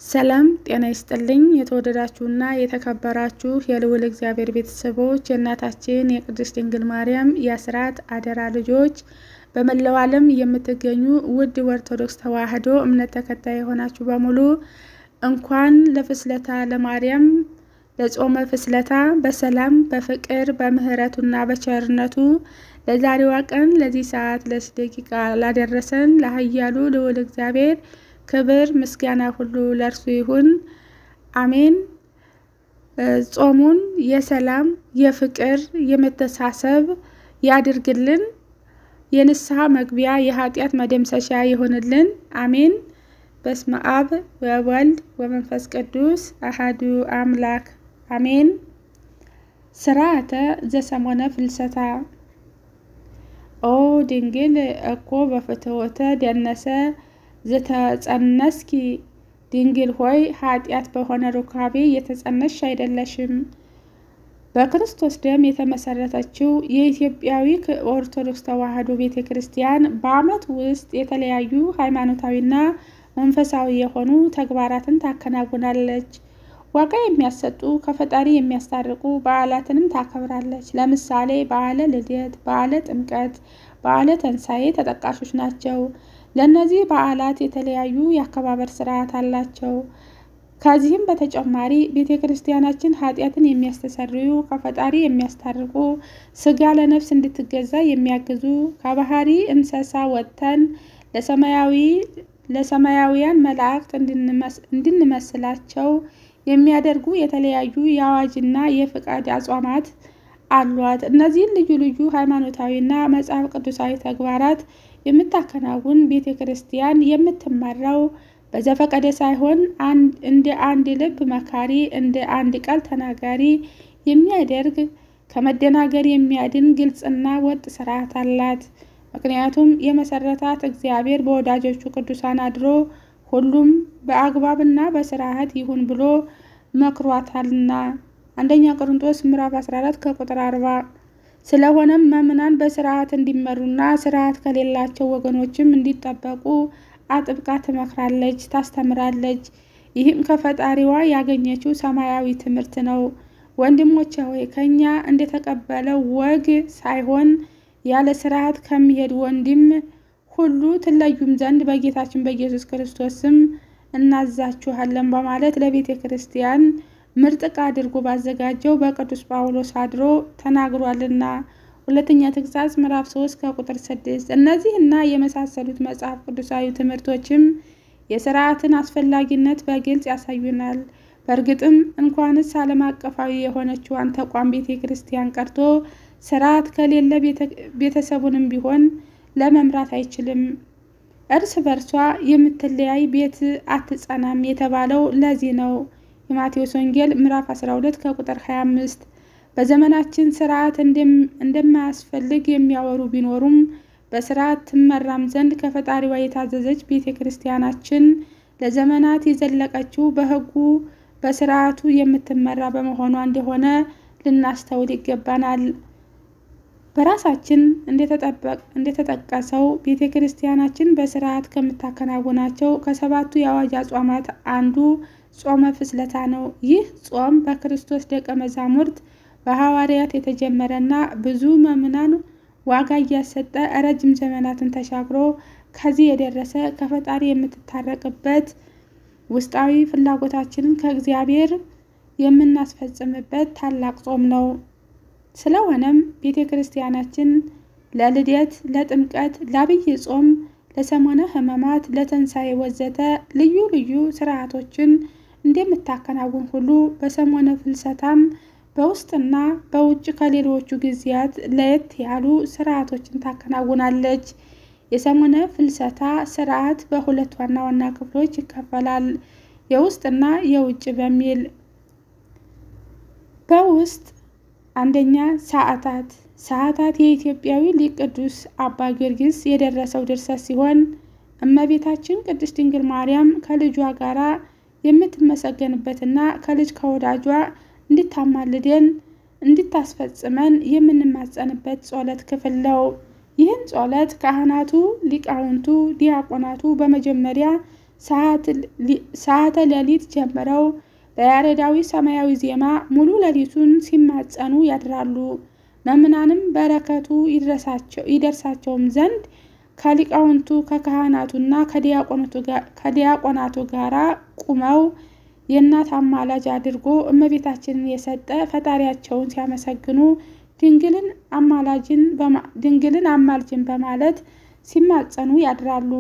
ሰላም ጤና ይስጥልኝ የተወደዳችሁና የተከበራችሁ የልዑል እግዚአብሔር ቤተሰቦች የእናታችን የቅድስት ድንግል ማርያም የአስራት አደራ ልጆች በመላው ዓለም የምትገኙ ውድ ኦርቶዶክስ ተዋሕዶ እምነት ተከታይ የሆናችሁ በሙሉ እንኳን ለፍስለታ ለማርያም ለጾመ ፍስለታ በሰላም በፍቅር በምህረቱና በቸርነቱ ለዛሬዋ ቀን ለዚህ ሰዓት ለዚህ ደቂቃ ላደረሰን ለኃያሉ ልዑል እግዚአብሔር ክብር ምስጋና ሁሉ ለእርሱ ይሁን አሜን። ጾሙን የሰላም የፍቅር የመተሳሰብ ያድርግልን። የንስሐ መግቢያ የኃጢአት መደምሰሻ ይሁንልን አሜን። በስመ አብ ወወልድ ወመንፈስ ቅዱስ አሐዱ አምላክ አሜን። ስርዓተ ዘሰሞነ ፍልሰታ ኦ ድንግል እኮ በፍትወተ ደነሰ ዘተጸነስኪ ድንግል ሆይ ኃጢአት በሆነ ሩካቤ የተጸነስሽ አይደለሽም። በክርስቶስ ደም የተመሰረተችው የኢትዮጵያዊ ኦርቶዶክስ ተዋሕዶ ቤተክርስቲያን በዓመት ውስጥ የተለያዩ ሃይማኖታዊና መንፈሳዊ የሆኑ ተግባራትን ታከናውናለች። ዋጋ የሚያሰጡ ከፈጣሪ የሚያስታርቁ በዓላትንም ታከብራለች። ለምሳሌ በዓለ ልደት፣ በዓለ ጥምቀት፣ በዓለ ትንሣኤ ተጠቃሾች ናቸው። ለነዚህ በዓላት የተለያዩ የአከባበር ስርዓት አላቸው። ከዚህም በተጨማሪ ቤተክርስቲያናችን ኃጢአትን የሚያስተሰርዩ ከፈጣሪ የሚያስታርቁ ስጋ ለነፍስ እንድትገዛ የሚያግዙ ከባህሪ እንስሳ ወጥተን ለሰማያውያን መላእክት እንድንመስላቸው የሚያደርጉ የተለያዩ የአዋጅና የፍቃድ አጽዋማት አሏት። እነዚህን ልዩ ልዩ ሃይማኖታዊና መጽሐፍ ቅዱሳዊ ተግባራት የምታከናውን ቤተክርስቲያን የምትመራው በዘፈቀደ ሳይሆን እንደ አንድ ልብ መካሪ እንደ አንድ ቃል ተናጋሪ የሚያደርግ ከመደናገር የሚያድን ግልጽና ወጥ ስርዓት አላት። ምክንያቱም የመሰረታት እግዚአብሔር በወዳጆቹ ቅዱሳን አድሮ ሁሉም በአግባብና በስርዓት ይሁን ብሎ መክሯታልና። አንደኛ ቆሮንቶስ ምዕራፍ 14 ከቁጥር 40። ስለሆነም መምናን በስርዓት እንዲመሩና ስርዓት ከሌላቸው ወገኖችም እንዲጠበቁ አጥብቃ ትመክራለች፣ ታስተምራለች። ይህም ከፈጣሪዋ ያገኘችው ሰማያዊ ትምህርት ነው። ወንድሞቼ ሆይ ከኛ እንደተቀበለው ወግ ሳይሆን ያለ ስርዓት ከሚሄድ ወንድም ሁሉ ትለዩም ዘንድ በጌታችን በኢየሱስ ክርስቶስ ስም እናዛችኋለን በማለት ለቤተ ክርስቲያን ምርጥቃ አድርጎ ባዘጋጀው በቅዱስ ጳውሎስ አድሮ ተናግሯልና። ሁለተኛ ተግሳጽ ምዕራፍ 3 ከቁጥር 6። እነዚህና የመሳሰሉት መጽሐፍ ቅዱሳዊ ትምህርቶችም የሥርዓትን አስፈላጊነት በግልጽ ያሳዩናል። በእርግጥም እንኳንስ ዓለም አቀፋዊ የሆነችዋን ተቋም ቤተ ክርስቲያን ቀርቶ ስርዓት ከሌለ ቤተሰቡንም ቢሆን ለመምራት አይችልም። እርስ በርሷ የምትለያይ ቤት አትጸናም የተባለው ለዚህ ነው። የማቴዎስ ወንጌል ምዕራፍ 12 ከቁጥር 25። በዘመናችን ስርዓት እንደማያስፈልግ የሚያወሩ ቢኖሩም በስርዓት ትመራም ዘንድ ከፈጣሪዋ የታዘዘች ቤተክርስቲያናችን ለዘመናት የዘለቀችው በሕጉ በስርዓቱ የምትመራ በመሆኗ እንደሆነ ልናስተውል ይገባናል። በራሳችን እንደተጠቀሰው ቤተክርስቲያናችን በስርዓት ከምታከናውናቸው ከሰባቱ የአዋጅ አጽዋማት አንዱ ጾመ ፍስለታ ነው። ይህ ጾም በክርስቶስ ደቀ መዛሙርት በሐዋርያት የተጀመረና ብዙ ምዕመናን ዋጋ እያሰጠ ረጅም ዘመናትን ተሻግሮ ከዚህ የደረሰ ከፈጣሪ የምትታረቅበት ውስጣዊ ፍላጎታችንን ከእግዚአብሔር የምናስፈጽምበት ታላቅ ጾም ነው። ስለሆነም ቤተክርስቲያናችን ለልደት፣ ለጥምቀት፣ ለአብይ ጾም፣ ለሰሞነ ሕማማት፣ ለትንሣኤ ወዘተ ልዩ ልዩ ስርዓቶችን እንደምታከናውን ሁሉ በሰሞነ ፍልሰታም በውስጥና በውጭ ከሌሎቹ ጊዜያት ለየት ያሉ ስርዓቶችን ታከናውናለች። የሰሞነ ፍልሰታ ስርዓት በሁለት ዋና ዋና ክፍሎች ይከፈላል። የውስጥና የውጭ በሚል። በውስጥ አንደኛ ሰዓታት የኢትዮጵያዊ ሊቅ ቅዱስ አባ ጊዮርጊስ የደረሰው ድርሰት ሲሆን እመቤታችን ቅድስት ድንግል ማርያም ከልጇ ጋራ የምትመሰገንበትና ከልጅ ከወዳጇ እንድታማልደን እንድታስፈጽመን የምንማጸንበት ጸሎት ክፍል ነው። ይህን ጸሎት ካህናቱ፣ ሊቃውንቱ፣ ዲያቆናቱ በመጀመሪያ ሰዓተ ሌሊት ጀምረው በያሬዳዊ ሰማያዊ ዜማ ሙሉ ሌሊቱን ሲማጸኑ ያድራሉ። መምናንም በረከቱ ይደርሳቸውም ዘንድ ከሊቃውንቱ ከካህናቱና ከዲያቆናቱ ጋር ቁመው የእናት አማላጅ አድርጎ እመቤታችንን የሰጠ ፈጣሪያቸውን ሲያመሰግኑ ድንግልን አማልጅን በማለት ሲማጸኑ ያድራሉ።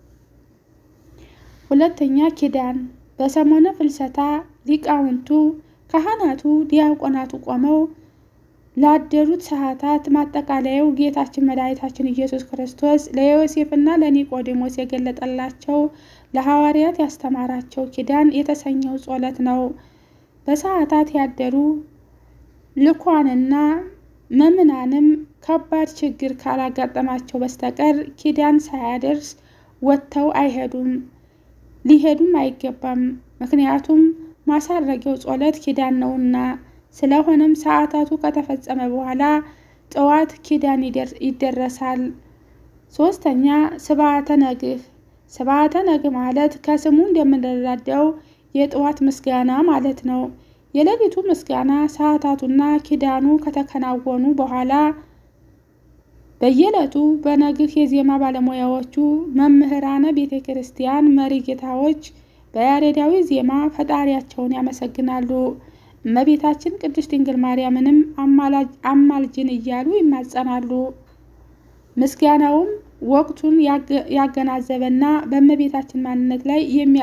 ሁለተኛ ኪዳን። በሰሞነ ፍልሰታ ሊቃውንቱ፣ ካህናቱ፣ ዲያቆናቱ ቆመው ላደሩት ሰዓታት ማጠቃለያው ጌታችን መድኃኒታችን ኢየሱስ ክርስቶስ ለዮሴፍና ለኒቆዲሞስ የገለጠላቸው ለሐዋርያት ያስተማራቸው ኪዳን የተሰኘው ጸሎት ነው። በሰዓታት ያደሩ ልኳንና መምናንም ከባድ ችግር ካላጋጠማቸው በስተቀር ኪዳን ሳያደርስ ወጥተው ሊሄዱም አይገባም። ምክንያቱም ማሳረጊያው ጸሎት ኪዳን ነውና። ስለሆነም ሰዓታቱ ከተፈጸመ በኋላ ጠዋት ኪዳን ይደረሳል። ሶስተኛ ስብዓተ ነግህ። ስብዓተ ነግህ ማለት ከስሙ እንደምንረዳው የጠዋት ምስጋና ማለት ነው። የሌሊቱ ምስጋና ሰዓታቱና ኪዳኑ ከተከናወኑ በኋላ በየዕለቱ በነግህ የዜማ ባለሙያዎቹ መምህራነ ቤተ ክርስቲያን መሪ ጌታዎች በያሬዳዊ ዜማ ፈጣሪያቸውን ያመሰግናሉ። እመቤታችን ቅድስት ድንግል ማርያምንም አማልጅን እያሉ ይማጸናሉ። ምስጋናውም ወቅቱን ያገናዘበና በእመቤታችን ማንነት ላይ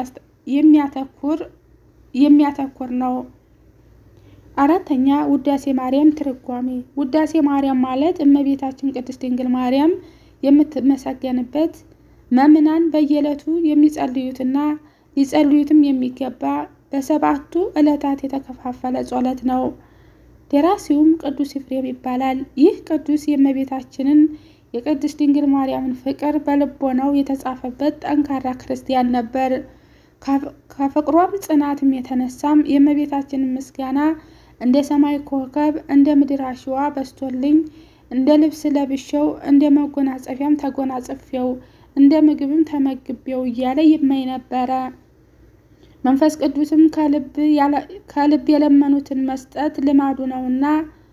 የሚያተኩር ነው። አራተኛ ውዳሴ ማርያም ትርጓሜ። ውዳሴ ማርያም ማለት እመቤታችን ቅድስት ድንግል ማርያም የምትመሰገንበት መምናን በየዕለቱ የሚጸልዩትና ሊጸልዩትም የሚገባ በሰባቱ ዕለታት የተከፋፈለ ጸሎት ነው። ደራሲውም ቅዱስ ኤፍሬም ይባላል። ይህ ቅዱስ የእመቤታችንን የቅድስት ድንግል ማርያምን ፍቅር በልቦናው የተጻፈበት ጠንካራ ክርስቲያን ነበር። ከፍቅሯም ጽናትም የተነሳም የእመቤታችንን ምስጋና እንደ ሰማይ ኮከብ እንደ ምድር አሸዋ በስቶልኝ፣ እንደ ልብስ ለብሼው፣ እንደ መጎናጸፊያም ተጎናጽፌው፣ እንደ ምግብም ተመግቤው እያለ ይመኝ ነበረ። መንፈስ ቅዱስም ከልብ የለመኑትን መስጠት ልማዱ ነውና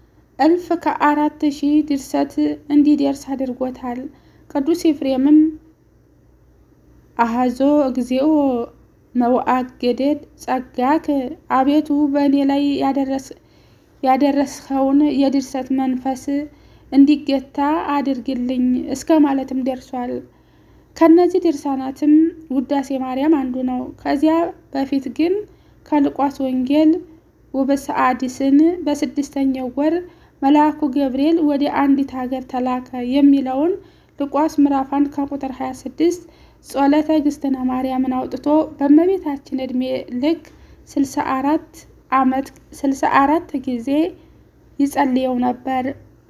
1000 ድርሰት እንዲደርስ አድርጎታል። ቅዱስ ኤፍሬምም አሃዞ እግዚኦ መዋዕገደት ጸጋክ፣ አቤቱ በእኔ ላይ ያደረስኸውን የድርሰት መንፈስ እንዲገታ አድርግልኝ እስከ ማለትም ደርሷል። ከነዚህ ድርሳናትም ውዳሴ ማርያም አንዱ ነው። ከዚያ በፊት ግን ከሉቃስ ወንጌል ወበሰዓድስን በ6ኛው ወር መልአኩ ገብርኤል ወደ አንዲት ሀገር ተላከ የሚለውን ሉቃስ ምዕራፍ 1 ከቁጥር 26 ጸሎተ እግዝእትነ ማርያምን አውጥቶ በእመቤታችን ዕድሜ ልክ 64 ጊዜ ይጸልየው ነበር።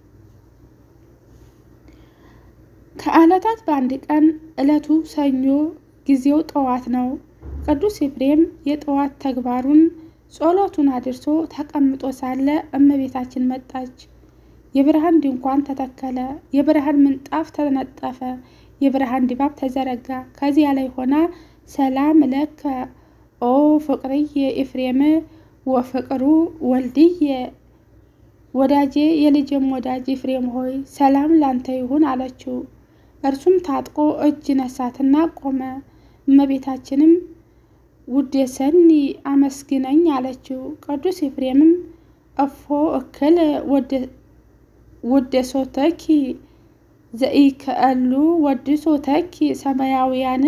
ከዕለታት በአንድ ቀን ዕለቱ ሰኞ፣ ጊዜው ጠዋት ነው። ቅዱስ ኤፍሬም የጠዋት ተግባሩን ጸሎቱን አድርሶ ተቀምጦ ሳለ እመቤታችን መጣች። የብርሃን ድንኳን ተተከለ፣ የብርሃን ምንጣፍ ተነጠፈ፣ የብርሃን ድባብ ተዘረጋ። ከዚያ ላይ ሆና ሰላም ለከ ኦ ፍቅርየ ኤፍሬም ወፍቅሩ ወልድየ፣ ወዳጄ የልጅም ወዳጅ ኤፍሬም ሆይ ሰላም ላንተ ይሁን አለችው። እርሱም ታጥቆ እጅ ነሳትና ቆመ። እመቤታችንም ውደሰኒ አመስግነኝ አለችው። ቅዱስ ኤፍሬምም እፎ እክል ወደሶተኪ ዘኢከአሉ ወድሶተኪ ሰማያውያን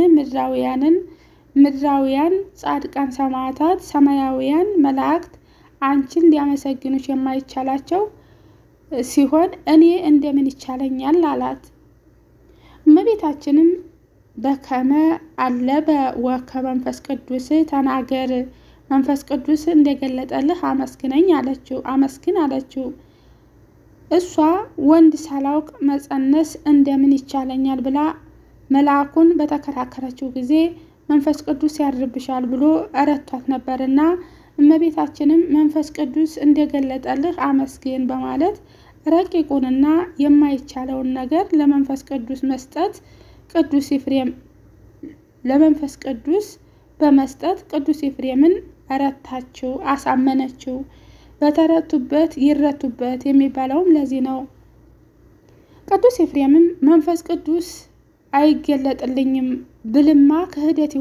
ምድራውያን ጻድቃን ሰማዕታት ሰማያውያን መላእክት አንቺን ሊያመሰግኑሽ የማይቻላቸው ሲሆን እኔ እንደምን ይቻለኛል አላት። እመቤታችንም በከመ አለበ ወከ መንፈስ ቅዱስ ተናገር፣ መንፈስ ቅዱስ እንደገለጠልህ አመስግን አለችው። እሷ ወንድ ሳላውቅ መጸነስ እንደምን ይቻለኛል ብላ መልአኩን በተከራከረችው ጊዜ መንፈስ ቅዱስ ያድርብሻል ብሎ እረቷት ነበርና እመቤታችንም መንፈስ ቅዱስ እንደገለጠልህ አመስግን በማለት ረቂቁንና የማይቻለውን ነገር ለመንፈስ ቅዱስ መስጠት ቅዱስ ኤፍሬም ለመንፈስ ቅዱስ በመስጠት ቅዱስ ኤፍሬምን ረታችው፣ አሳመነችው። በተረቱበት ይረቱበት የሚባለውም ለዚህ ነው። ቅዱስ ኤፍሬምም መንፈስ ቅዱስ አይገለጥልኝም ብልማ ክህደት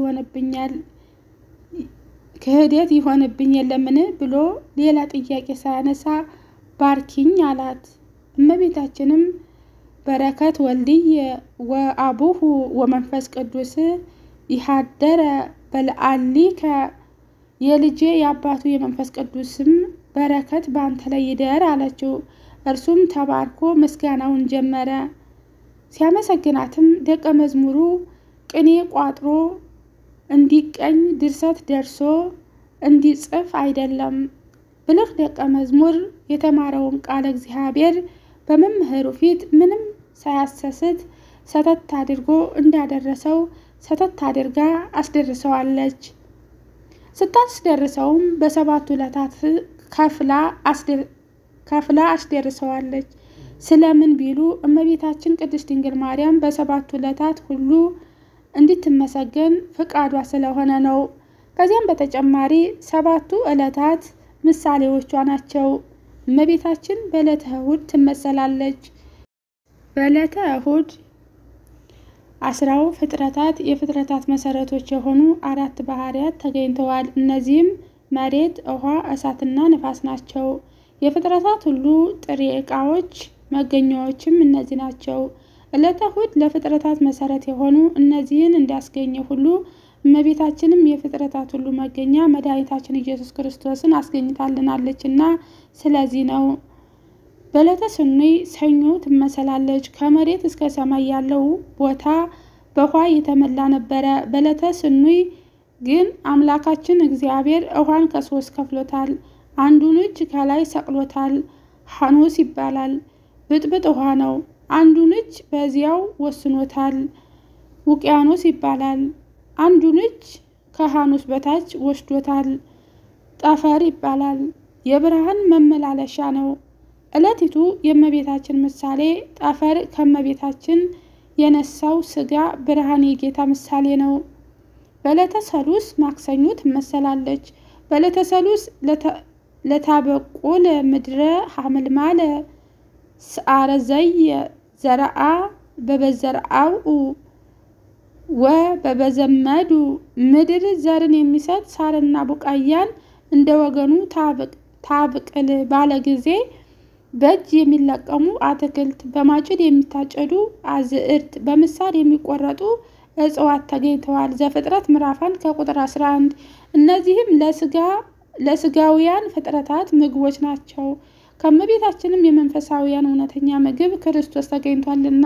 ይሆንብኝ የለምን ብሎ ሌላ ጥያቄ ሳያነሳ ባርኪኝ አላት። እመቤታችንም በረከት ወልድየ ወአቡሁ ወመንፈስ ቅዱስ ይሃደረ በልዓሊከ፣ የልጄ የአባቱ የመንፈስ ቅዱስም በረከት በአንተ ላይ ይደር አለችው። እርሱም ተባርኮ ምስጋናውን ጀመረ። ሲያመሰግናትም ደቀ መዝሙሩ ቅኔ ቋጥሮ እንዲቀኝ ድርሰት ደርሶ እንዲጽፍ አይደለም። ብልህ ደቀ መዝሙር የተማረውን ቃለ እግዚአብሔር በመምህሩ ፊት ምንም ሳያሰስት ሰተት አድርጎ እንዳደረሰው ሰተት አድርጋ አስደርሰዋለች። ስታስደርሰውም በሰባቱ ዕለታት ከፍላ አስደርሰዋለች። ስለምን ቢሉ እመቤታችን ቅድስት ድንግል ማርያም በሰባቱ ዕለታት ሁሉ እንድትመሰገን ፍቃዷ ስለሆነ ነው። ከዚያም በተጨማሪ ሰባቱ ዕለታት ምሳሌዎቿ ናቸው። እመቤታችን በዕለተ እሁድ ትመሰላለች። በዕለተ እሁድ 10 ፍጥረታት የፍጥረታት መሰረቶች የሆኑ 4 ባህሪያት ተገኝተዋል። እነዚህም መሬት፣ ውሃ፣ እሳትና ነፋስ ናቸው። የፍጥረታት ሁሉ ጥሬ ዕቃዎች መገኛዎችም እነዚህ ናቸው። ዕለተ እሁድ ለፍጥረታት መሰረት የሆኑ እነዚህን እንዳስገኘ ሁሉ እመቤታችንም የፍጥረታት ሁሉ መገኛ መድኃኒታችን ኢየሱስ ክርስቶስን አስገኝታልናለችና ስለዚህ ነው። በዕለተ ሰኑይ ሰኞ ትመሰላለች። ከመሬት እስከ ሰማይ ያለው ቦታ በውሃ የተመላ ነበረ። በዕለተ ሰኑይ ግን አምላካችን እግዚአብሔር ውሃን ከ3 ከፍሎታል። አንዱን እጅ ከላይ ሰቅሎታል። ሐኖስ ይባላል። ብጥብጥ ውሃ ነው። አንዱን እጅ በዚያው ወስኖታል። ውቅያኖስ ይባላል። አንዱን እጅ ከሐኖስ በታች ወስዶታል። ጠፈር ይባላል። የብርሃን መመላለሻ ነው። ዕለቲቱ የእመቤታችን ምሳሌ ጠፈር ከእመቤታችን የነሳው ስጋ ብርሃን የጌታ ምሳሌ ነው። በዕለተ ሰሉስ ማክሰኞ ትመሰላለች። በዕለተ ሰሉስ ለታበቁል ምድረ ሐምልማለ ሰዓረ ዘየ ዘረአ በበዘርአው ወበበዘመዱ፣ ምድር ዘርን የሚሰጥ ሳርና ቡቃያን እንደ ወገኑ ታብቅል ባለ ጊዜ በእጅ የሚለቀሙ አትክልት፣ በማጭድ የሚታጨዱ አዝዕርት፣ በምሳር የሚቆረጡ እጽዋት ተገኝተዋል። ዘፍጥረት ምዕራፍ 1 ከቁጥር 11። እነዚህም ለስጋውያን ፍጥረታት ምግቦች ናቸው። ከእመቤታችንም የመንፈሳውያን እውነተኛ ምግብ ክርስቶስ ተገኝቷልና።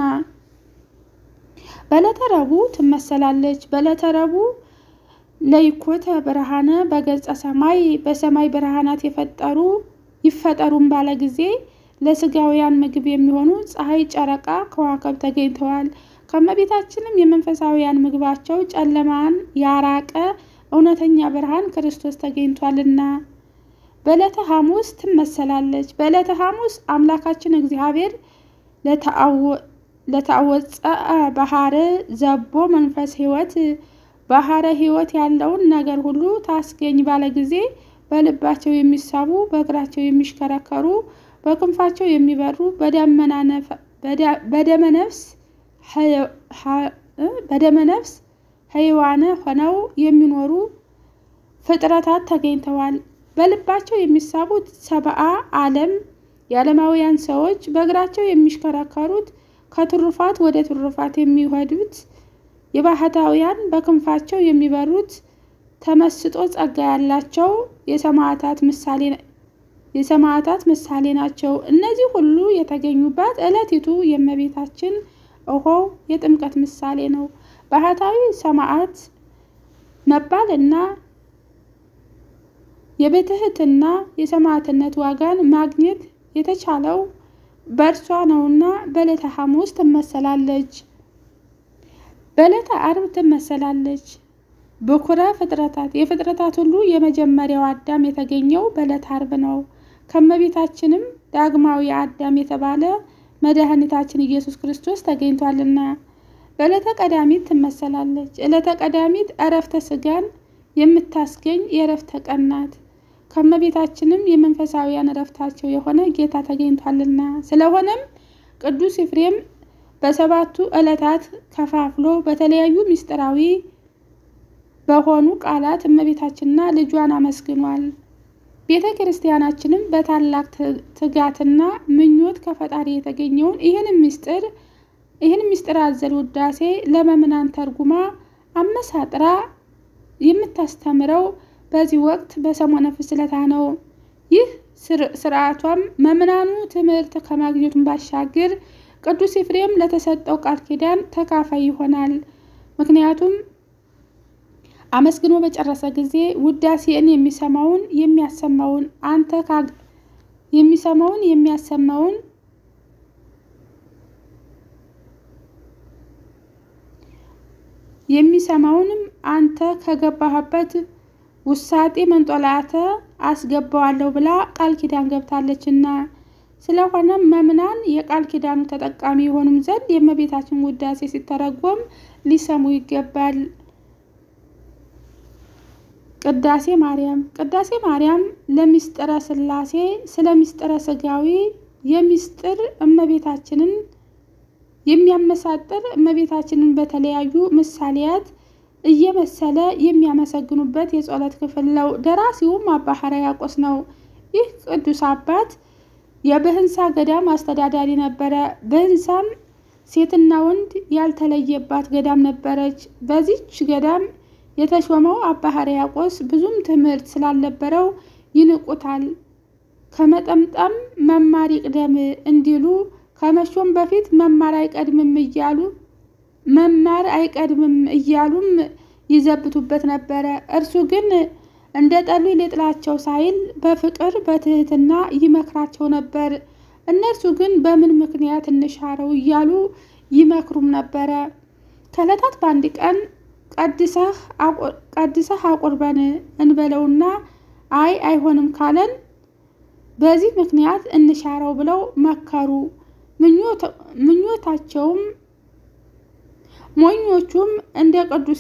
በዕለተ ረቡዕ ትመሰላለች። በዕለተ ረቡዕ ለይኮተ ብርሃነ በገጸ ሰማይ፣ በሰማይ ብርሃናት ይፈጠሩም ባለ ጊዜ ለስጋውያን ምግብ የሚሆኑ ፀሐይ፣ ጨረቃ፣ ከዋክብት ተገኝተዋል። ከእመቤታችንም የመንፈሳውያን ምግባቸው ጨለማን ያራቀ እውነተኛ ብርሃን ክርስቶስ ተገኝቷልና። በዕለተ ሐሙስ ትመሰላለች። በዕለተ ሐሙስ አምላካችን እግዚአብሔር ለተአወፀአ ባህረ ዘቦ መንፈስ ሕይወት፣ ባህረ ሕይወት ያለውን ነገር ሁሉ ታስገኝ ባለ ጊዜ በልባቸው የሚሳቡ፣ በእግራቸው የሚሽከረከሩ፣ በክንፋቸው የሚበሩ፣ በደመ ነፍስ ሕያዋን ሆነው የሚኖሩ ፍጥረታት ተገኝተዋል። በልባቸው የሚሳቡት ሰብአ ዓለም የዓለማውያን ሰዎች፣ በእግራቸው የሚሽከረከሩት፣ ከትሩፋት ወደ ትሩፋት የሚሄዱት የባህታውያን፣ በክንፋቸው የሚበሩት ተመስጦ ጸጋ ያላቸው የሰማዕታት ምሳሌ ናቸው። እነዚህ ሁሉ የተገኙባት ዕለቲቱ የእመቤታችን እሆው የጥምቀት ምሳሌ ነው። ባህታዊ ሰማዕት መባልና የበትህትና የሰማዕትነት ዋጋን ማግኘት የተቻለው በእርሷ ነውና በዕለተ ሐሙስ ትመሰላለች። በዕለተ ዓርብ ትመሰላለች። በኩረ ፍጥረታት የፍጥረታት ሁሉ የመጀመሪያው አዳም የተገኘው በዕለተ ዓርብ ነው። ከእመቤታችንም ዳግማዊ አዳም የተባለ መድኃኒታችን ኢየሱስ ክርስቶስ ተገኝቷልና። በዕለተ ቀዳሚት ትመሰላለች። ዕለተ ቀዳሚት ዕረፍተ ሥጋን የምታስገኝ የዕረፍተ ቀን ናት። ከእመቤታችንም የመንፈሳውያን ዕረፍታቸው የሆነ ጌታ ተገኝቷልና። ስለሆነም ቅዱስ ኤፍሬም በሰባቱ ዕለታት ከፋፍሎ በተለያዩ ምስጢራዊ በሆኑ ቃላት እመቤታችንና ልጇን አመስግኗል። ቤተ ክርስቲያናችንም በታላቅ ትጋትና ምኞት ከፈጣሪ የተገኘውን ይህን ምስጢር አዘል ውዳሴ ለምእመናን ተርጉማ አመሳጥራ የምታስተምረው በዚህ ወቅት በሰሞነ ፍልሰታ ነው። ይህ ስርዓቷም ምእመናኑ ትምህርት ከማግኘቱን ባሻገር ቅዱስ ኤፍሬም ለተሰጠው ቃል ኪዳን ተካፋይ ይሆናል። ምክንያቱም አመስግኖ በጨረሰ ጊዜ ውዳሴን የሚሰማውን የሚሰማውንም አንተ ከገባህበት ውሳጤ መንጦላዕተ አስገባዋለሁ ብላ ቃል ኪዳን ገብታለችና። ስለሆነም ምእመናን የቃል ኪዳኑ ተጠቃሚ የሆኑም ዘንድ የእመቤታችን ውዳሴ ሲተረጎም ሊሰሙ ይገባል። ቅዳሴ ማርያም ለምስጢረ ሥላሴ ስለ ምስጢረ ሥጋዊ የምስጢር እመቤታችንን የሚያመሳጥር እመቤታችንን በተለያዩ ምሳሌያት እየመሰለ የሚያመሰግኑበት የጸሎት ክፍል ነው። ደራሲውም አባ ሕርያቆስ ነው። ይህ ቅዱስ አባት የብህንሳ ገዳም አስተዳዳሪ ነበረ። ብህንሳም ሴትና ወንድ ያልተለየባት ገዳም ነበረች። በዚች ገዳም የተሾመው አባ ሕርያቆስ ብዙም ትምህርት ስላልነበረው ይንቁታል። ከመጠምጠም መማር ይቅደም እንዲሉ ከመሾም በፊት መማር አይቀድምም እያሉም ይዘብቱበት ነበረ። እርሱ ግን እንደ ጠሉ ሊጥላቸው ሳይል በፍቅር በትህትና ይመክራቸው ነበር። እነርሱ ግን በምን ምክንያት እንሻረው እያሉ ይመክሩም ነበረ። ከዕለታት በአንድ ቀን ቀድሰህ አቁርበን እንበለውና አይሆንም ካለን በዚህ ምክንያት እንሻረው ብለው መከሩ። ሞኞቹም እንደ ቅዱስ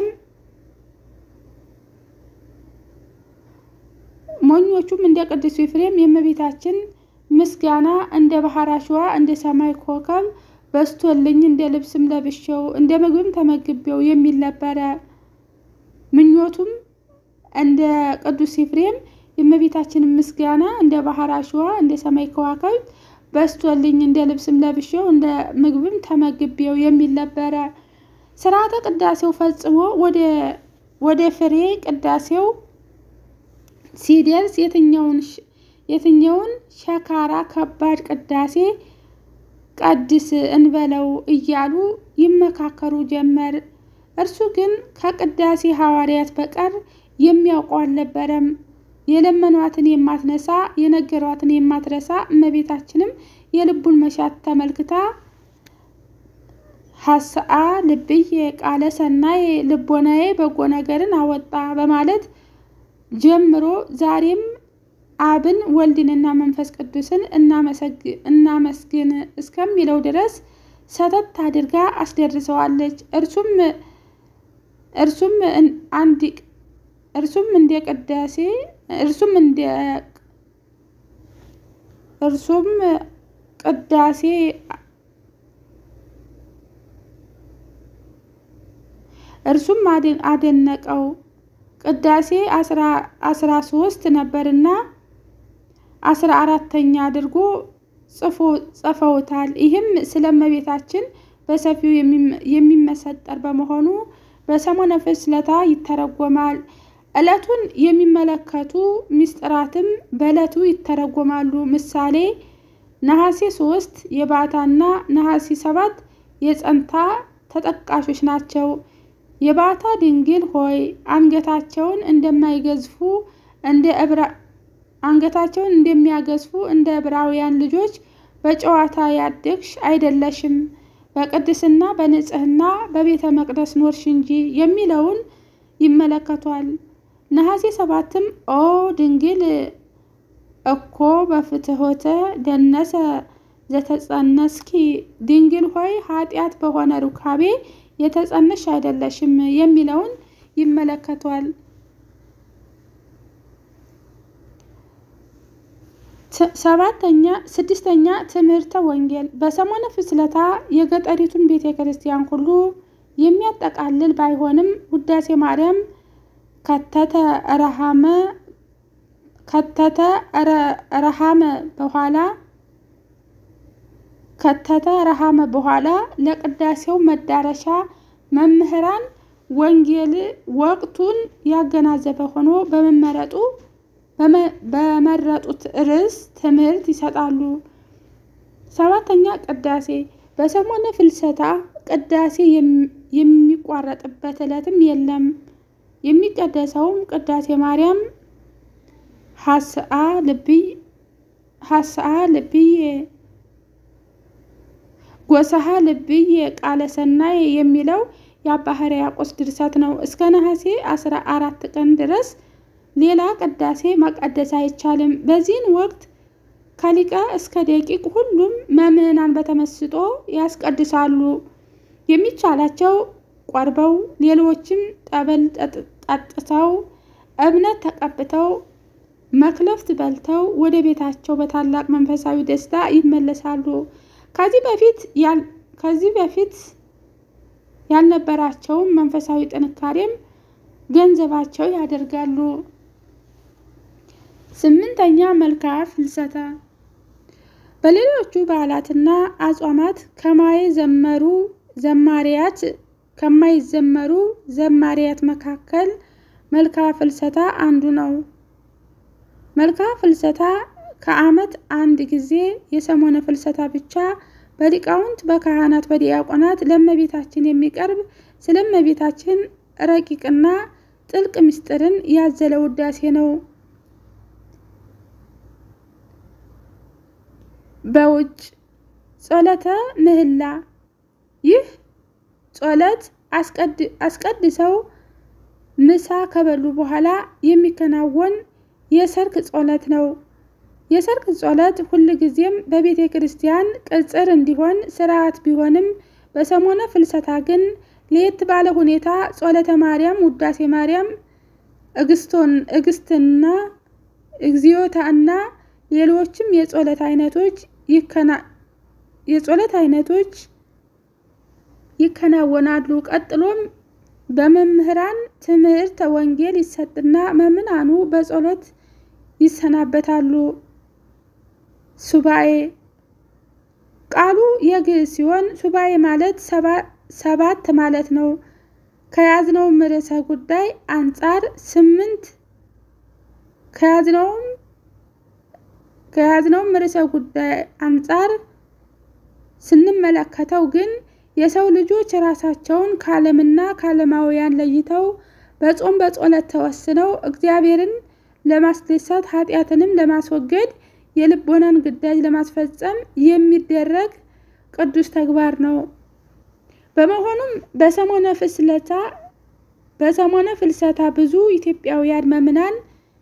ኤፍሬም የእመቤታችን ምስጋና እንደ ባህር አሸዋ እንደ ሰማይ ኮከብ በስቶልኝ እንደ ልብስም ለብሼው እንደ ምግብም ተመግቤው የሚል ነበረ። ምኞቱም እንደ ቅዱስ ኤፍሬም የእመቤታችን ምስጋና እንደ ባህር አሸዋ እንደ ሰማይ ኮከብ በስቶልኝ እንደ ልብስም ለብሼው እንደ ምግብም ተመግቤው የሚል ነበረ። ስርዓተ ቅዳሴው ፈጽሞ ወደ ፍሬ ቅዳሴው ሲደርስ የትኛውን ሸካራ ከባድ ቅዳሴ ቀድስ እንበለው እያሉ ይመካከሩ ጀመር። እርሱ ግን ከቅዳሴ ሐዋርያት በቀር የሚያውቀው አልነበረም። የለመኗትን የማትነሳ የነገሯትን የማትረሳ እመቤታችንም የልቡን መሻት ተመልክታ ሐስአ ልብዬ ቃለ ሰናይ ልቦናዬ በጎ ነገርን አወጣ በማለት ጀምሮ ዛሬም አብን ወልድንና መንፈስ ቅዱስን እናመስግን እስከሚለው ድረስ ሰተት አድርጋ አስደርሰዋለች። እርሱም አደነቀው። ቅዳሴ 13 ነበርና 14ኛ አድርጎ ጽፈውታል። ይህም ስለ እመቤታችን በሰፊው የሚመሰጠር በመሆኑ በሰሞነ ፍልሰታ ይተረጎማል። ዕለቱን የሚመለከቱ ምስጢራትም በዕለቱ ይተረጎማሉ። ምሳሌ ነሐሴ 3 የባዕታና ነሐሴ 7 የጸንታ ተጠቃሾች ናቸው። የባዕታ ድንግል ሆይ አንገታቸውን እንደሚያገዝፉ እንደ ዕብራውያን ልጆች በጨዋታ ያደግሽ አይደለሽም፣ በቅድስና በንጽህና በቤተ መቅደስ ኖርሽ እንጂ የሚለውን ይመለከቷል። ነሐሴ 7ም ኦ ድንግል እኮ በፍትሖተ ደነሰ ዘተጸነስኪ ድንግል ሆይ ኃጢአት በሆነ ሩካቤ የተጸነሽ አይደለሽም የሚለውን ይመለከቷል። ስድስተኛ ትምህርተ ወንጌል በሰሞነ ፍልሰታ የገጠሪቱን ቤተ ክርስቲያን ሁሉ የሚያጠቃልል ባይሆንም ውዳሴ ማርያም ከተተ ረሃመ በኋላ ለቅዳሴው መዳረሻ መምህራን ወንጌል ወቅቱን ያገናዘበ ሆኖ በመረጡት ርዕስ ትምህርት ይሰጣሉ። ሰባተኛ ቅዳሴ በሰሞነ ፍልሰታ ቅዳሴ የሚቋረጥበት ዕለትም የለም። የሚቀደሰውም ቅዳሴ ማርያም ሐስአ ልብዬ ጎሳሃ ልብዬ ቃለ ሰናይ የሚለው የአባ ሕርያቆስ ድርሰት ነው። እስከ ነሐሴ 14 ቀን ድረስ ሌላ ቅዳሴ መቀደስ አይቻልም። በዚህን ወቅት ከሊቀ እስከ ደቂቅ ሁሉም መምህራን በተመስጦ ያስቀድሳሉ። የሚቻላቸው ቆርበው ሌሎችም ጠበል ጠጥተው እምነት ተቀብተው መክለፍት በልተው ወደ ቤታቸው በታላቅ መንፈሳዊ ደስታ ይመለሳሉ። ከዚህ በፊት ያልነበራቸውም መንፈሳዊ ጥንካሬም ገንዘባቸው ያደርጋሉ። ስምንተኛ መልክዓ ፍልሰታ በሌሎቹ በዓላትና አጽዋማት ከማይዘመሩ ዘማሪያት መካከል መልክዓ ፍልሰታ አንዱ ነው። መልክዓ ፍልሰታ ከዓመት አንድ ጊዜ የሰሞነ ፍልሰታ ብቻ በሊቃውንት በካህናት በዲያቆናት ለእመቤታችን የሚቀርብ ስለ እመቤታችን ረቂቅና ጥልቅ ምስጢርን ያዘለ ውዳሴ ነው። በውጭ ጸሎተ ምህላ ይህ ጸሎት አስቀድሰው ምሳ ከበሉ በኋላ የሚከናወን የሰርክ ጸሎት ነው። የሰርክ ጸሎት ሁልጊዜም በቤተ ክርስቲያን ቅጽር እንዲሆን ስርዓት ቢሆንም በሰሞነ ፍልሰታ ግን ለየት ባለ ሁኔታ ጸሎተ ማርያም፣ ውዳሴ ማርያም፣ እግስትና እግዚኦታ እና ሌሎችም የጸሎት አይነቶች ይከናወናሉ። ቀጥሎም በመምህራን ትምህርተ ወንጌል ይሰጥና ምዕመናኑ በጸሎት ይሰናበታሉ። ሱባኤ ቃሉ የግዕዝ ሲሆን ሱባኤ ማለት ሰባት ማለት ነው። ከያዝነውም ርዕሰ ጉዳይ አንጻር ስንመለከተው ግን የሰው ልጆች ራሳቸውን ከዓለምና ከዓለማውያን ለይተው በጾም በጸሎት ተወስነው እግዚአብሔርን ለማስደሰት ኃጢአትንም ለማስወገድ የልቦናን ግዳጅ ለማስፈጸም የሚደረግ ቅዱስ ተግባር ነው። በመሆኑም በሰሞነ ፍልሰታ ብዙ ኢትዮጵያውያን ምዕመናን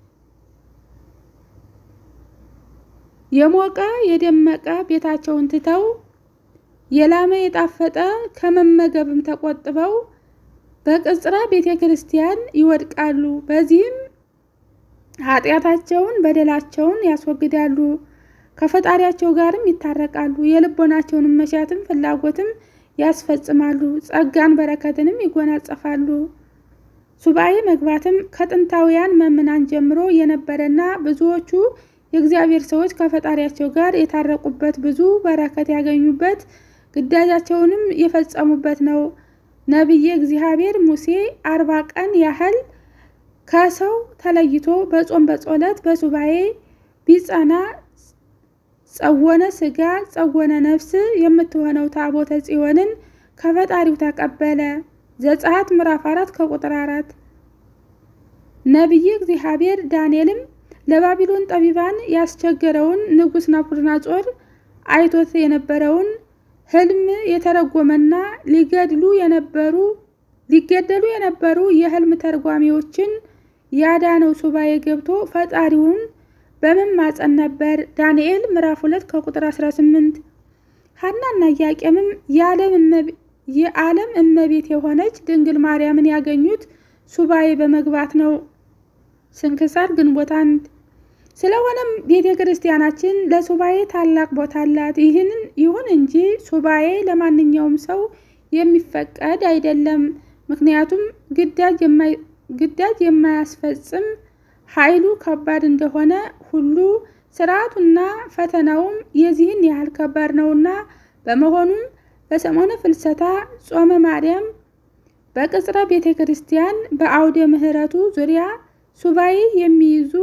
የሞቀ የደመቀ ቤታቸውን ትተው የላመ የጣፈጠ ከመመገብም ተቆጥበው በቅጽራ ቤተ ክርስቲያን ይወድቃሉ። በዚህም ኃጢአታቸውን በደላቸውን ያስወግዳሉ፣ ከፈጣሪያቸው ጋርም ይታረቃሉ፣ የልቦናቸውን መሻትም ፍላጎትም ያስፈጽማሉ፣ ጸጋን በረከትንም ይጎናጸፋሉ። ሱባኤ መግባትም ከጥንታውያን ምዕመናን ጀምሮ የነበረና ብዙዎቹ የእግዚአብሔር ሰዎች ከፈጣሪያቸው ጋር የታረቁበት ብዙ በረከት ያገኙበት ግዳጃቸውንም የፈጸሙበት ነው። ነቢየ እግዚአብሔር ሙሴ 40 ቀን ያህል ከሰው ተለይቶ በጾም በጸሎት በሱባኤ ቢጸና ጸወነ ሥጋ ጸወነ ነፍስ የምትሆነው ታቦተ ጽዮንን ከፈጣሪው ተቀበለ። ዘጸአት ምዕራፍ 4 ከቁጥር 4። ነቢየ እግዚአብሔር ዳንኤልም ለባቢሎን ጠቢባን ያስቸገረውን ንጉሥ ናቡከደነፆር አይቶት የነበረውን ህልም የተረጎመና ሊገደሉ የነበሩ የህልም ተርጓሚዎችን ያዳነው ሱባኤ ገብቶ ፈጣሪውን በመማጸን ነበር። ዳንኤል ምዕራፍ 2 ከቁጥር 18። ሐናና ኢያቄምም የዓለም እመቤት የሆነች ድንግል ማርያምን ያገኙት ሱባኤ በመግባት ነው። ስንክሳር ግንቦት 1። ስለሆነም ቤተ ክርስቲያናችን ለሱባኤ ታላቅ ቦታ አላት። ይሁን እንጂ ሱባኤ ለማንኛውም ሰው የሚፈቀድ አይደለም። ምክንያቱም ግዳጅ የማያስፈጽም ኃይሉ ከባድ እንደሆነ ሁሉ ስርዓቱና ፈተናውም የዚህን ያህል ከባድ ነውና፣ በመሆኑም በሰሞነ ፍልሰታ ጾመ ማርያም በቅጽረ ቤተ ክርስቲያን በአውደ ምሕረቱ ዙሪያ ሱባኤ የሚይዙ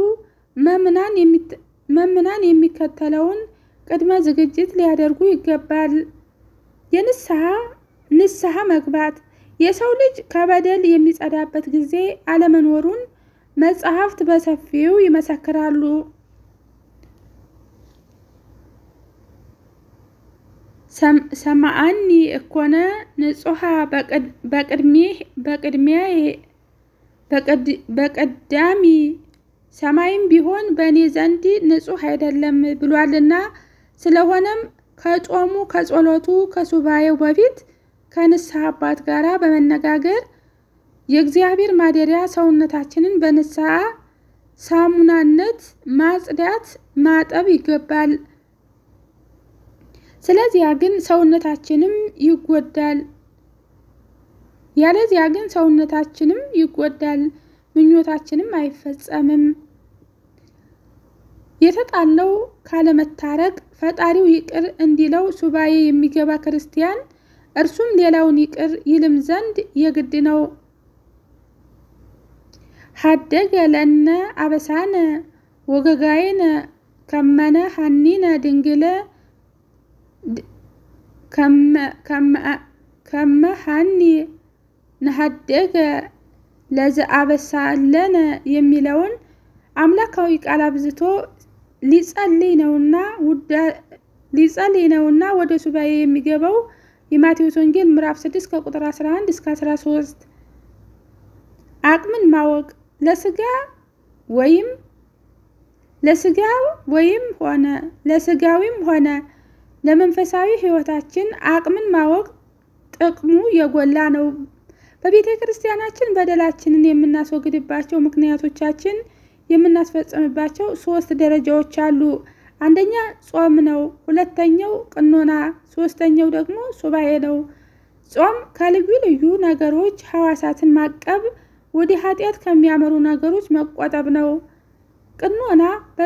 መምናን የሚከተለውን ቅድመ ዝግጅት ሊያደርጉ ይገባል። ንስሐ መግባት። የሰው ልጅ ከበደል የሚጸዳበት ጊዜ አለመኖሩን መጻሕፍት በሰፊው ይመሰክራሉ። ሰማዓኒ እኮነ ንጹሐ በቀዳሚ ሰማይም ቢሆን በእኔ ዘንድ ንጹሕ አይደለም ብሏልና፣ ስለሆነም ከጾሙ ከጸሎቱ ከሱባኤው በፊት ከንስሐ አባት ጋር በመነጋገር የእግዚአብሔር ማደሪያ ሰውነታችንን በንስሐ ሳሙናነት ማጽዳት ማጠብ ይገባል። ስለዚያ ግን ሰውነታችንም ይጎዳል፣ ምኞታችንም አይፈጸምም። የተጣለው ካለመታረቅ ፈጣሪው ይቅር እንዲለው ሱባኤ የሚገባ ክርስቲያን እርሱም ሌላውን ይቅር ይልም ዘንድ የግድ ነው። ሀደገ ለነ አበሳነ ወገጋይነ ከመነ ሐኒነ ድንግለ ከመሃኒ ነሐደገ ለዘአበሳለነ የሚለውን አምላካዊ ቃል አብዝቶ ሊጸልይ ነውና ወደ ሱባኤ የሚገባው የማቴዎስ ወንጌል ምዕራፍ 6 ከቁጥር 11 እስከ 13። አቅምን ማወቅ ለስጋዊም ሆነ ለመንፈሳዊ ሕይወታችን አቅምን ማወቅ ጥቅሙ የጎላ ነው። በቤተ ክርስቲያናችን በደላችንን የምናስወግድባቸው ምክንያቶቻችን የምናስፈጽምባቸው 3 ደረጃዎች አሉ። አንደኛ ጾም ነው። ሁለተኛው ቅኖና፣ ሶስተኛው ደግሞ ሱባኤ ነው። ጾም ከልዩ ልዩ ነገሮች ሐዋሳትን ማቀብ፣ ወደ ኃጢአት ከሚያመሩ ነገሮች መቆጠብ ነው። ቅኖና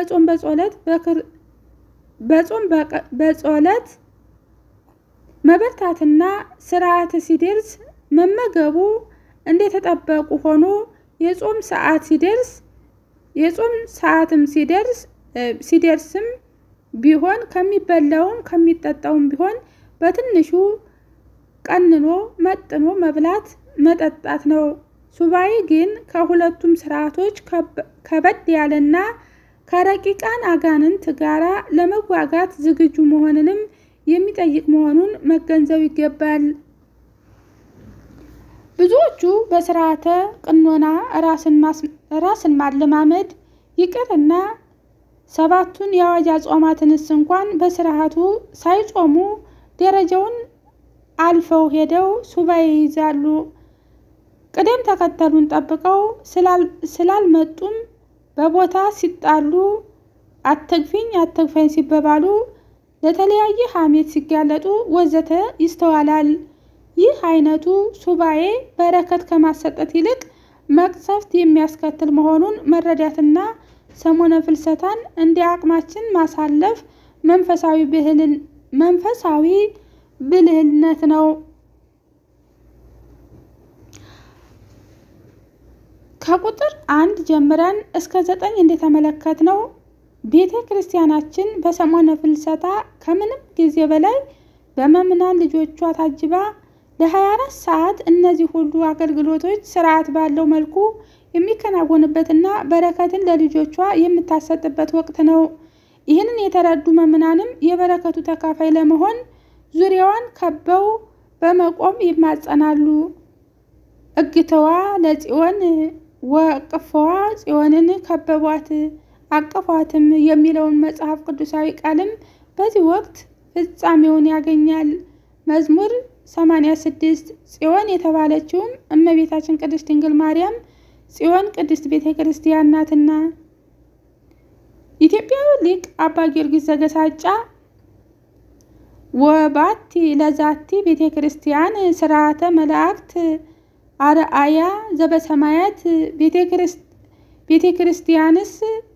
በጾለት መበርታትና ስርዓት ሲደርስ መመገቡ እንደተጠበቁ ሆኖ የጾም ሰዓትም ሲደርስም ቢሆን ከሚበላውም ከሚጠጣውም ቢሆን በትንሹ ቀንኖ መጥኖ መብላት መጠጣት ነው። ሱባኤ ግን ከሁለቱም ስርዓቶች ከበድ ያለና ከረቂቃን አጋንንት ጋራ ለመዋጋት ዝግጁ መሆንንም የሚጠይቅ መሆኑን መገንዘብ ይገባል። ብዙዎቹ በስርዓተ ቅኖና ራስን ማለማመድ ይቅርና 7ቱን የአዋጅ አጽዋማትንስ እንኳን በስርዓቱ ሳይጾሙ ደረጃውን አልፈው ሄደው ሱባኤ ይይዛሉ። ቅደም ተከተሉን ጠብቀው ስላልመጡም በቦታ ሲጣሉ፣ አትግፈኝ ሲበባሉ፣ ለተለያየ ሐሜት ሲጋለጡ ወዘተ ይስተዋላል። ይህ አይነቱ ሱባኤ በረከት ከማሰጠት ይልቅ መቅሰፍት የሚያስከትል መሆኑን መረዳትና ሰሞነ ፍልሰታን እንደ አቅማችን ማሳለፍ መንፈሳዊ ብልህነት ነው። ከቁጥር 1 ጀምረን እስከ 9 እንደተመለከትነው ቤተ ክርስቲያናችን በሰሞነ ፍልሰታ ከምንም ጊዜ በላይ በመምናን ልጆቿ ታጅባ ለ24 ሰዓት እነዚህ ሁሉ አገልግሎቶች ስርዓት ባለው መልኩ የሚከናወንበትና በረከትን ለልጆቿ የምታሰጥበት ወቅት ነው። ይህንን የተረዱ መምናንም የበረከቱ ተካፋይ ለመሆን ዙሪያዋን ከበው በመቆም ይማጸናሉ። እግተዋ ለጽዮን ወቅፈዋ ጽዮንን ከበቧት አቀፏትም የሚለውን መጽሐፍ ቅዱሳዊ ቃልም በዚህ ወቅት ፍጻሜውን ያገኛል። መዝሙር 86 ጽዮን የተባለችውም እመቤታችን ቅድስት ድንግል ማርያም ጽዮን ቅድስት ቤተ ክርስቲያን ናትና። ኢትዮጵያዊ ሊቅ አባ ጊዮርጊስ ዘገሳጫ ወባቲ ለዛቲ ቤተ ክርስቲያን ስርዓተ መላእክት አርአያ ዘበሰማያት ቤተ ክርስቲያንስ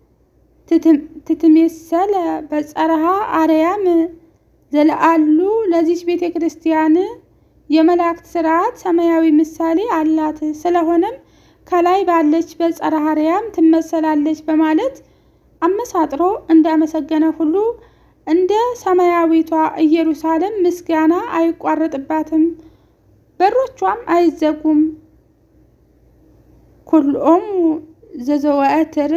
ትትሜሰለ በጸረሃ አርያም ዘለአሉ። ለዚች ቤተ ክርስቲያን የመላእክት ስርዓት ሰማያዊ ምሳሌ አላት። ስለሆነም ከላይ ባለች በጸረሃ አርያም ትመሰላለች በማለት አመሳጥሮ እንዳመሰገነ ሁሉ እንደ ሰማያዊቷ ኢየሩሳሌም ምስጋና አይቋረጥባትም፣ በሮቿም አይዘጉም። ኩሎሙ ዘዘወትር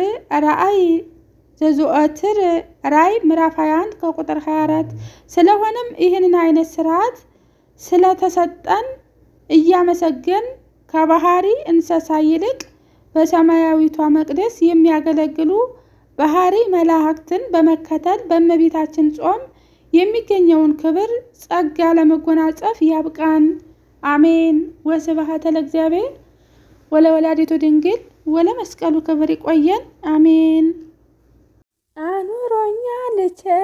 ራእይ ምዕራፍ 21 ከቁጥር 24። ስለሆነም ይህንን አይነት ስርዓት ስለተሰጠን እያመሰገን ከባህሪ እንስሳ ይልቅ በሰማያዊቷ መቅደስ የሚያገለግሉ ባህሪ መላእክትን በመከተል በእመቤታችን ጾም የሚገኘውን ክብር ጸጋ ለመጎናጸፍ ያብቃን። አሜን። ወስብሐት ለእግዚአብሔር ወለወላዲቱ ድንግል ወለመስቀሉ ክብር። ይቆየን። አሜን። አኑሮኛል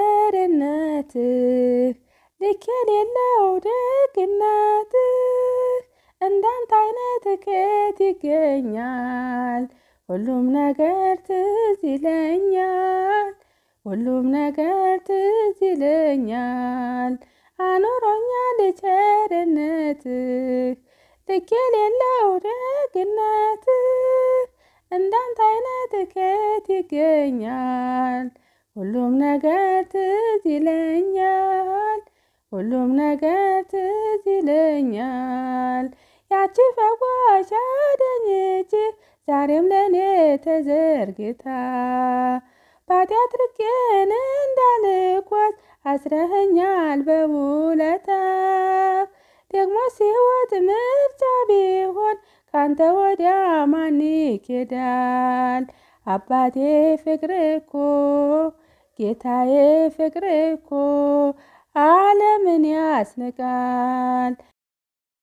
ቸርነትህ ልክ የሌለው ደግነትህ፣ እንዳንተ አይነት ከየት ይገኛል? ሁሉም ነገር ትዝ ይለኛል፣ ሁሉም ነገር ትዝ ይለኛል። አኑሮኛል ቸርነትህ ልክ የሌለው ደግነትህ፣ እንዳንተ አይነት ከየት ይገኛል? ሁሉም ነገር ትዝ ይለኛል፣ ሁሉም ነገር ትዝ ይለኛል። ያቺ ፈዋሽ አዳኝ እጅህ ዛሬም ለኔ ተዘርግታ፣ ባጢአት ርቄን እንዳልጓዝ አስረኸኛል በውለታ። ደግሞ ሕይወት ምርጫ ቢሆን ካንተ ወዲያ ማን ይኬዳል? አባቴ ፍቅር እኮ ጌታዬ ፍቅር እኮ ዓለምን ያስንቃል።